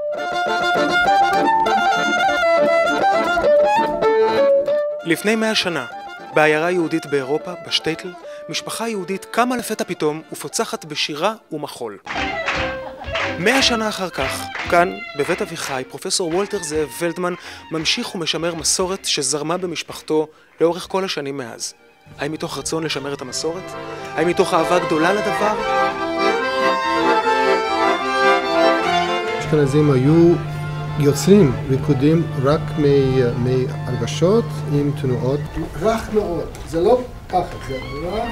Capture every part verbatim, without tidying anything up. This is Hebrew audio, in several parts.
לפני מאה שנה, בעיירה יהודית באירופה, בשטייטל, משפחה יהודית קמה לפתע פתאום ופוצחת בשירה ומחול. מאה שנה אחר כך, כאן, בבית אביחי, פרופסור וולטר זאב ולדמן ממשיך ומשמר מסורת שזרמה במשפחתו לאורך כל השנים מאז. האם מתוך רצון לשמר את המסורת? האם מתוך אהבה גדולה לדבר? אשכנזים היו יוצרים ריקודים רק מהרגשות עם תנועות רך מאוד. זה לא ככה, זה רך.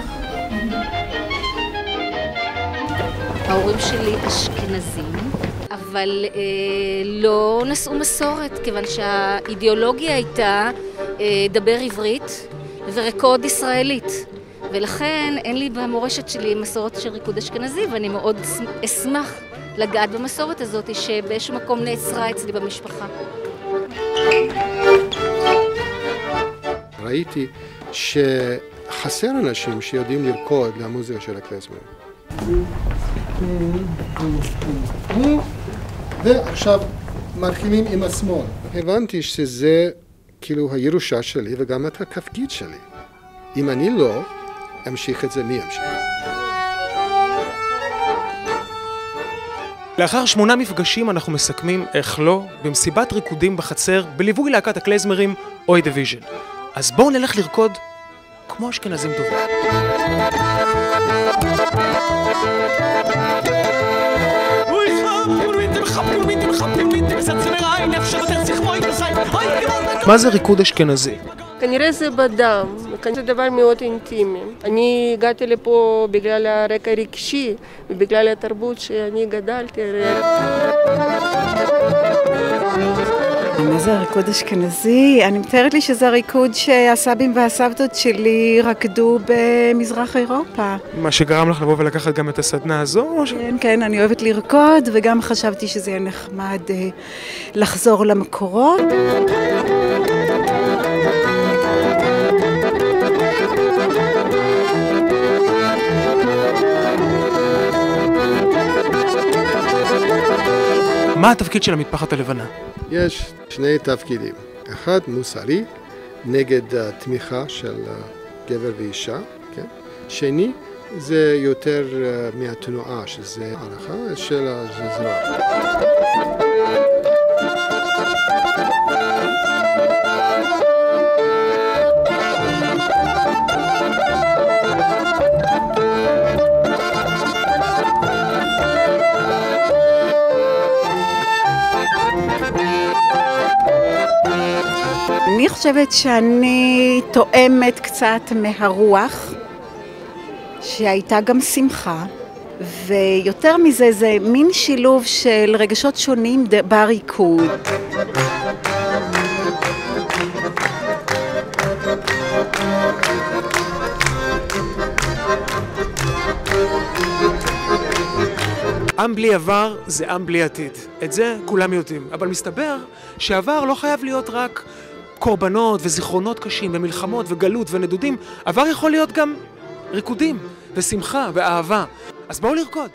ההורים שלי אשכנזים, אבל אה, לא נשאו מסורת, כיוון שהאידיאולוגיה הייתה אה, דבר עברית ורקוד ישראלית. ולכן אין לי במורשת שלי מסורת של ריקוד אשכנזי, ואני מאוד אשמח לגעת במסורת הזאת שבאיזשהו מקום נעצרה אצלי במשפחה. ראיתי שחסר אנשים שיודעים לרקוד למוזיקה של הקלייזמר. ועכשיו מתחילים עם השמאל. הבנתי שזה כאילו הירושה שלי וגם את התפקיד שלי. אם אני לא אמשיך את זה, מי ימשיך? לאחר שמונה מפגשים אנחנו מסכמים, איך לא, במסיבת ריקודים בחצר, בליווי להקת הקלייזמרים אוי דיוויז'ן. אז בואו נלך לרקוד כמו אשכנזים טובים. מה זה ריקוד אשכנזי? כנראה זה בדם, זה דבר מאוד אינטימי. אני הגעתי לפה בגלל הרקע הרגשי ובגלל התרבות שאני גדלתי. מה זה הריקוד אשכנזי? אני מתארת לי שזה הריקוד שהסבים והסבתות שלי רקדו במזרח אירופה. מה שגרם לך לבוא ולקחת גם את הסדנה הזו? כן, כן, אני אוהבת לרקוד וגם חשבתי שזה יהיה נחמד לחזור למקורות. מה התפקיד של המטפחת הלבנה? יש שני תפקידים. אחד מוסרי, נגד התמיכה של גבר ואישה. כן? שני, זה יותר מהתנועה, שזה הערכה של הזרוע. אני חושבת שאני תואמת קצת מהרוח, שהייתה גם שמחה, ויותר מזה זה מין שילוב של רגשות שונים בריקוד. עם בלי עבר זה עם בלי עתיד. את זה כולם יודעים. אבל מסתבר שעבר לא חייב להיות רק קורבנות וזיכרונות קשים ומלחמות וגלות ונדודים. עבר יכול להיות גם ריקודים ושמחה ואהבה. אז בואו לרקוד.